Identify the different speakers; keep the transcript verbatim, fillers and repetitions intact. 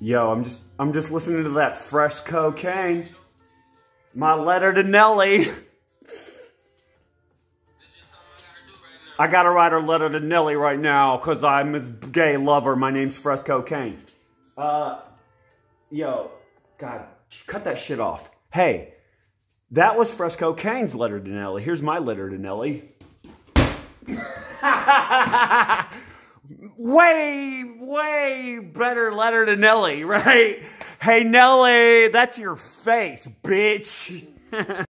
Speaker 1: Yo, I'm just I'm just listening to that Fresco Kanes. My letter to Nelly. I gotta write a letter to Nelly right now because I'm his gay lover. My name's Fresco Kanes. Uh, yo, God, cut that shit off. Hey, that was Fresco Kanes' letter to Nelly. Here's my letter to Nelly. Way, way better letter to Nelly, right? Hey, Nelly, that's your face, bitch.